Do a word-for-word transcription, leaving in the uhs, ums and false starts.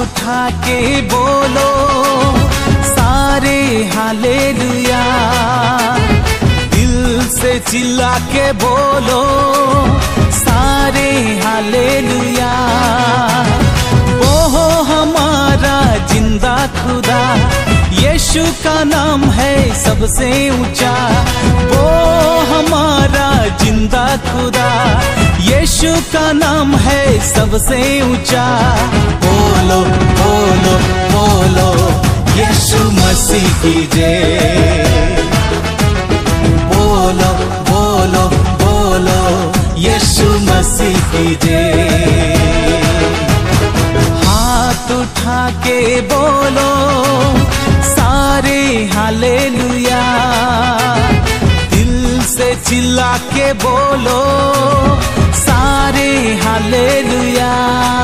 उठा के बोलो सारे हालेलुया, दिल से चिल्ला के बोलो सारे हालेलुया। वो हो हमारा जिंदा खुदा, यीशु का नाम है सबसे ऊंचा। वो हमारा जिंदा खुदा, यीशु का नाम है सबसे ऊंचा। बोलो बोलो बोलो यीशु मसीह की जय, बोलो बोलो बोलो यीशु मसीह की जय। हाथ उठा के बोलो सारे हालेलुया, दिल से चिल्ला के बोलो सारे हालेलुया।